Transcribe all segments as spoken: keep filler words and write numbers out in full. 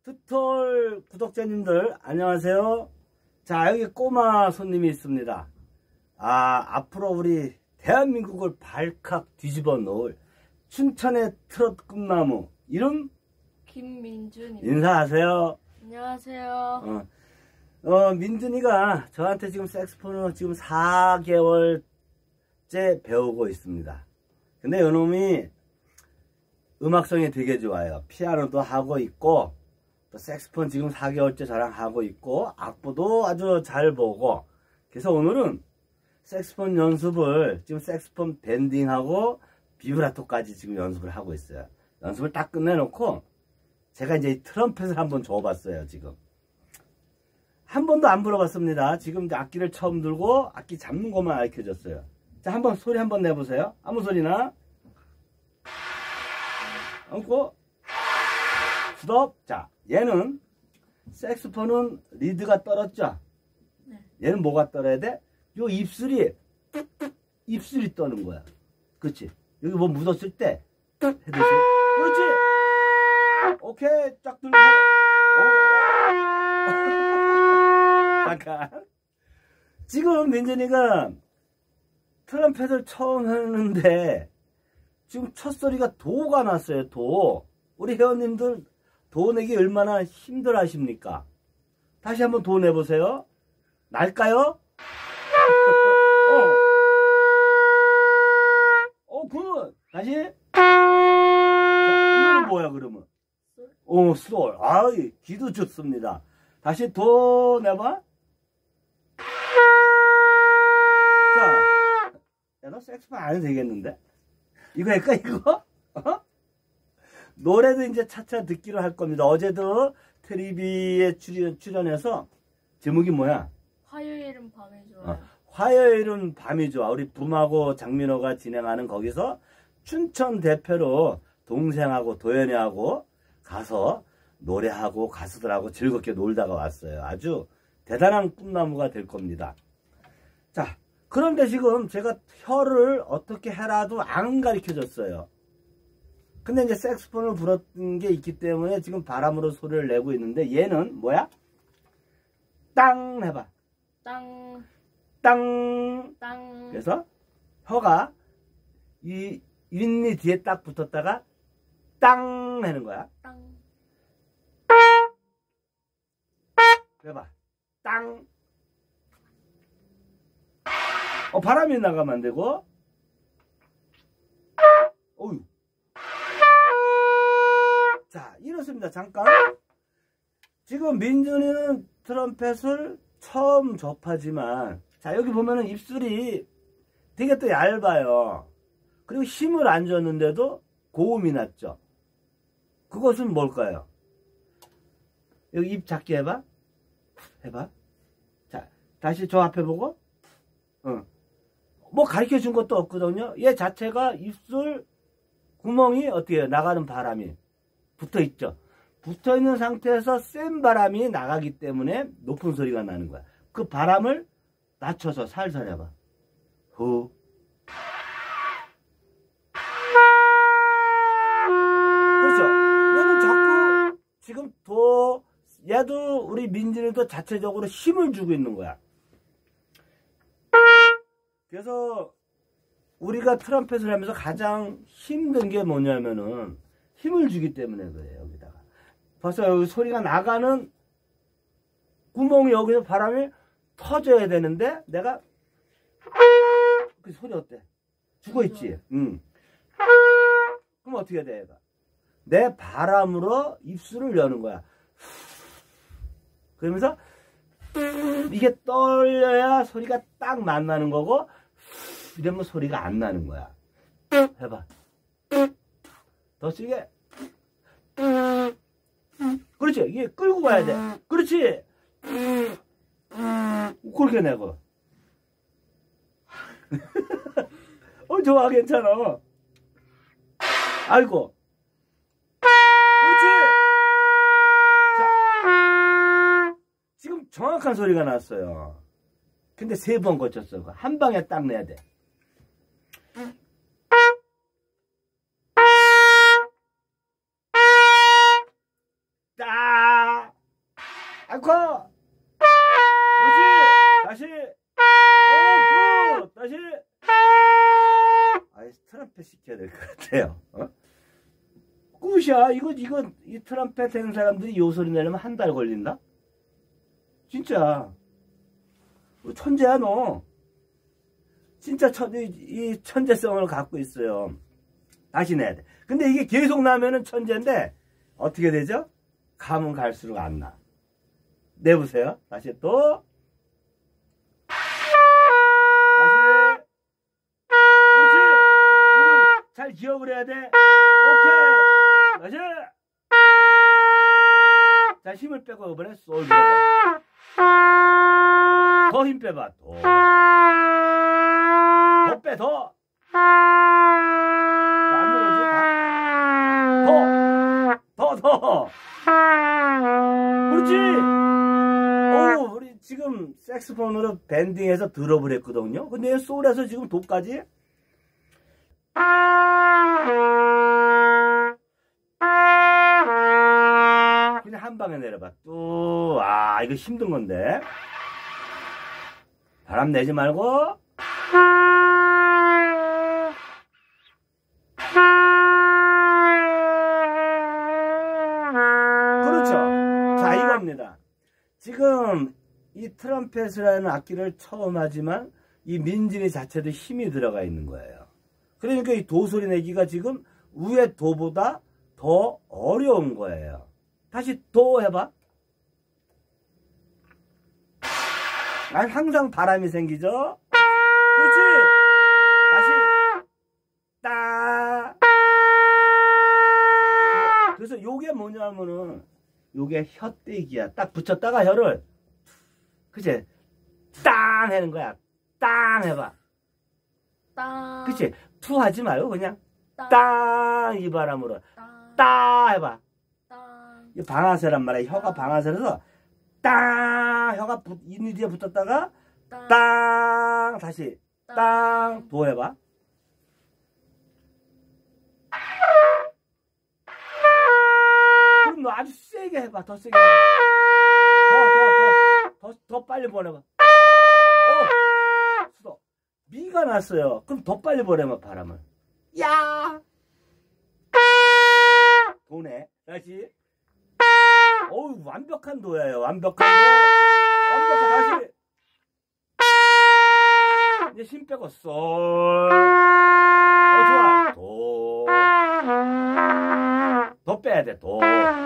투톨 구독자님들 안녕하세요. 자, 여기 꼬마 손님이 있습니다. 아, 앞으로 우리 대한민국을 발칵 뒤집어 놓을 춘천의 트롯 꿈나무 이름 김민준입니다. 인사하세요. 안녕하세요. 어, 어 민준이가 저한테 지금 색스폰을 지금 사 개월째 배우고 있습니다. 근데 요놈이 음악성이 되게 좋아요. 피아노도 하고 있고 또 색스폰 지금 사 개월째 저랑 하고 있고 악보도 아주 잘 보고, 그래서 오늘은 색스폰 연습을 지금 색스폰 밴딩하고 비브라토까지 지금 연습을 하고 있어요. 연습을 딱 끝내놓고 제가 이제 트럼펫을 한번 줘봤어요. 지금 한 번도 안 불어봤습니다. 지금 악기를 처음 들고 악기 잡는 것만 알려줬어요. 자, 한번 소리 한번 내보세요. 아무 소리나. 얹고 스톱. 자, 얘는 색스폰은 리드가 떨었죠. 네. 얘는 뭐가 떨어야 돼? 요 입술이 입술이 떠는 거야. 그렇지? 여기 뭐 묻었을 때 해듯이. 그렇지. 오케이. 쫙 들고. 잠깐. 지금 민준이가 트럼펫을 처음 했는데 지금 첫 소리가 도가 났어요. 도. 우리 회원님들 도 내기 얼마나 힘들어 하십니까? 다시 한번 도 내보세요. 날까요? 어. 어, 굿. 다시. 자, 이거는 뭐야, 그러면? 어, 솔. 아, 귀도 좋습니다. 다시 도 내봐. 자, 야, 너 색스폰 안 해도 되겠는데? 이거 할까, 이거? 어? 노래도 이제 차차 듣기로 할 겁니다. 어제도 트리비에 출연, 출연해서 제목이 뭐야? 화요일은 밤이 좋아요. 어, 화요일은 밤이 좋아. 우리 붐하고 장민호가 진행하는 거기서 춘천 대표로 동생하고 도연이하고 가서 노래하고 가수들하고 즐겁게 놀다가 왔어요. 아주 대단한 꿈나무가 될 겁니다. 자, 그런데 지금 제가 혀를 어떻게 해라도 안 가르쳐 줬어요. 근데 이제 색스폰을 불었던 게 있기 때문에 지금 바람으로 소리를 내고 있는데 얘는 뭐야? 땅 해봐. 땅, 땅. 땅. 그래서 혀가 이 윗니 뒤에 딱 붙었다가 땅 하는 거야. 땅. 해봐. 땅. 어, 바람이 나가면 안 되고. 어휴. 자, 이렇습니다. 잠깐. 지금 민준이는 트럼펫을 처음 접하지만, 자, 여기 보면은 입술이 되게 또 얇아요. 그리고 힘을 안 줬는데도 고음이 났죠. 그것은 뭘까요? 여기 입 작게 해봐. 해봐. 자, 다시 저 앞에 보고. 응. 뭐 가르쳐 준 것도 없거든요. 얘 자체가 입술 구멍이 어떻게 해요? 나가는 바람이 붙어 있죠. 붙어 있는 상태에서 센 바람이 나가기 때문에 높은 소리가 나는 거야. 그 바람을 낮춰서 살살 해봐. 후. 그렇죠. 얘는 자꾸 지금 도, 얘도 우리 민준이도 자체적으로 힘을 주고 있는 거야. 그래서 우리가 트럼펫을 하면서 가장 힘든 게 뭐냐면은 힘을 주기 때문에 그래요. 여기다가 벌써 여기 소리가 나가는 구멍이 여기서 바람이 터져야 되는데 내가 그 소리 어때? 죽어있지? 응. 그럼 어떻게 해야 돼? 얘가? 내 바람으로 입술을 여는 거야. 그러면서 이게 떨려야 소리가 딱 만나는 거고, 이러면 소리가 안 나는 거야. 해봐. 더 세게. 그렇지. 이게 끌고 가야 돼. 그렇지. 그렇게 내고. 어, 좋아. 괜찮아. 아이고. 그렇지. 자, 지금 정확한 소리가 났어요. 근데 세 번 거쳤어. 한 방에 딱 내야 돼. 딱 아, 아이코. 그렇지. 다시. 오, 굿. 다시. 아이, 트럼펫 시켜야 될 것 같아요. 어? 굿이야. 이거, 이거, 이 트럼펫 하는 사람들이 요 소리 내려면 한 달 걸린다? 진짜. 천재야, 너. 진짜 천, 이, 이 천재성을 갖고 있어요. 다시 내야 돼. 근데 이게 계속 나면은 천재인데, 어떻게 되죠? 가면 갈수록 안 나. 내보세요. 다시 또. 다시. 그렇지. 이걸 잘 기억을 해야 돼. 오케이. 다시. 자, 힘을 빼고 이번에 솔 들어봐. 더 힘 빼봐. 더. 더 빼, 더. 안 늘어지? 더. 더, 더. 그렇지. 오, 우리 지금 색스폰으로 밴딩해서 드롭을 했거든요. 근데 솔에서 지금 도까지. 그냥 한 방에 내려봐. 또, 아, 이거 힘든 건데. 바람 내지 말고. 그렇죠. 자, 이겁니다. 지금 이 트럼펫이라는 악기를 처음 하지만 이 민진이 자체도 힘이 들어가 있는 거예요. 그러니까 이 도 소리 내기가 지금 위의 도보다 더 어려운 거예요. 다시 도 해봐. 난 항상 바람이 생기죠. 그렇지. 다시 따. 그래서 요게 뭐냐면은 요게 혀떼기야. 딱 붙였다가 혀를 그치? 땅 하는 거야. 땅 해봐. 땅. 그치? 투 하지 말고 그냥 땅. 땅 이 바람으로 땅. 따 해봐. 땅. 이 방아쇠란 말이야. 혀가 방아쇠라서 땅 혀가 붙, 이 뒤에 붙었다가 땅. 땅 다시 땅. 땅 도 해봐. 그럼 너 아주 세게 해봐. 더 세게 해봐. 더 더 더 더 더 빨리 보내봐. 어 수도 미가 났어요. 그럼 더 빨리 보내봐. 바람을. 야 도네. 다시. 어우 완벽한 도예요. 완벽한 도. 완벽한 다시. 이제 힘 빼고 솔. 어 좋아. 도. 더 빼야 돼. 도.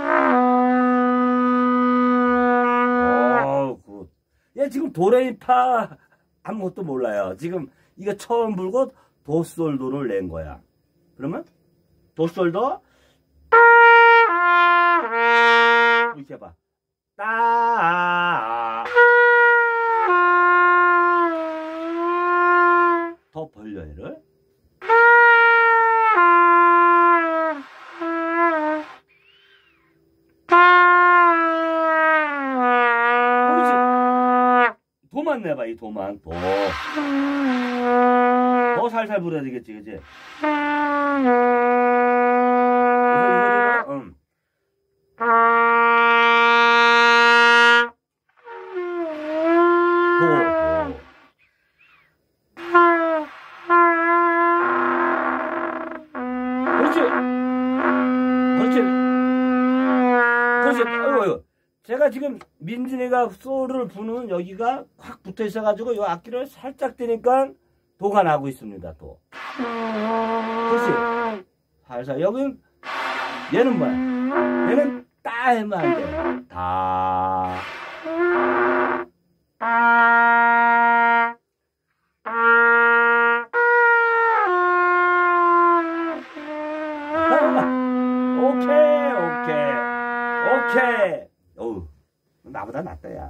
어우 굿. 얘 지금 도레미파 아무것도 몰라요. 지금 이거 처음 불고 도솔도를 낸 거야. 그러면 도솔도 이렇게 해봐. 따. 더 벌려 얘를. 그렇지. 도만 내봐. 이 도만 도. 더 살살 불어야 되겠지, 그치? 그래서 이 소리는 응. 도, 도. 그렇지. 그렇지. 그렇지. 어이구, 어이구. 제가 지금 민진이가 소를 부는 여기가 확 붙어 있어가지고 이 악기를 살짝 떼니까 도가 나고 있습니다. 도. 그렇지. 살살. 여긴 얘는 뭐야? 얘는 따 하면 안 돼. 다. 오케이, 오케이, 오케이. 어우, 나보다 낫다, 야.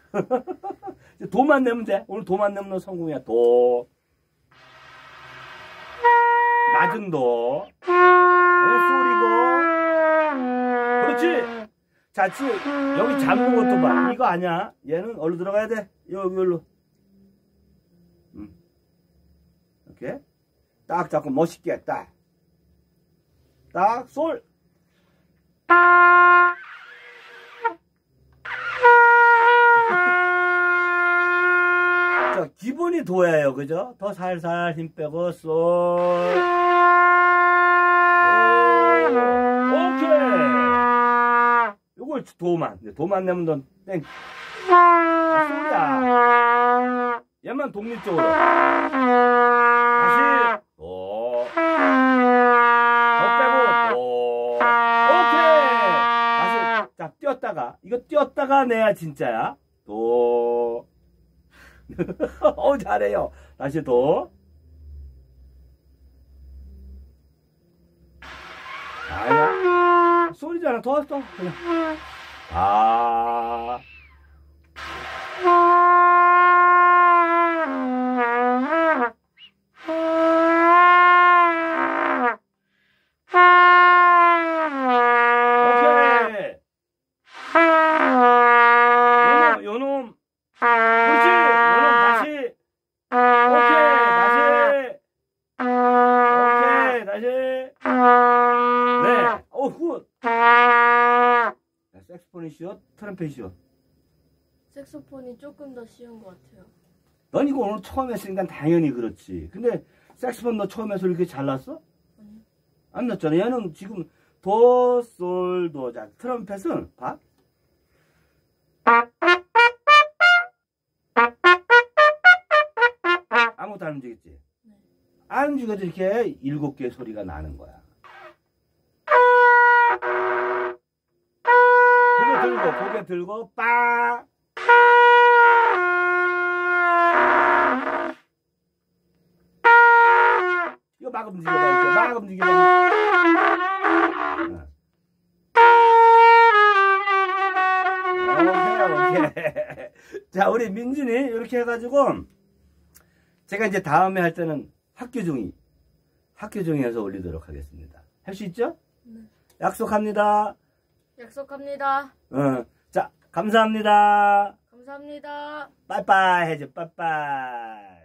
도만 내면 돼. 오늘 도만 내면 너 성공이야. 도. 낮은 도. 소리고. 그렇지. 자, 지금 여기 잡는 것도 봐. 이거 아니야. 얘는 얼른 들어가야 돼. 여기, 여기로. 음. 이렇게. 딱 잡고 멋있게 딱. 딱, 솔. 기본이 도예요. 그죠? 더 살살 힘 빼고 솔. 오케이. 요걸 도만. 도만 내면 넌 땡. 아, 솔이야. 얘만 독립적으로. 다시. 도. 더 빼고 도. 오케이. 다시. 자, 뛰었다가. 이거 뛰었다가 내야 진짜야. 도. 어, 잘해요. 다시 도. 아니야. 소리잖아. 더, 더. 그냥. 아. 오케이. 요놈, 요놈. 그렇지. 요놈 다시. 오케이. 다시. 오케이. 다시. 네. 오, 굿. 색소폰이 쉬워? 트럼펫이 쉬워? 색소폰이 조금 더 쉬운 것 같아요. 넌 이거 오늘 처음 했으니까 당연히 그렇지. 근데 색소폰 너 처음 해서 이렇게 잘났어? 아니요. 안 났잖아. 얘는 지금 도, 솔, 도. 자, 트럼펫은 봐. 아무것도 안 움직였지? 네. 안 움직여도 이렇게 일곱 개의 소리가 나는 거야. 고개 들고, 고개 들고, 빠! 이거 막 움직여봐, 이렇게. 막 움직여봐. 오케이, 오케이. 자, 우리 민준이 이렇게 해가지고, 제가 이제 다음에 할 때는 학교종이, 학교종이에서 올리도록 하겠습니다. 할 수 있죠? 네. 약속합니다. 약속합니다. 어, 자, 감사합니다. 감사합니다. 빠이빠이 해줘, 빠이빠이.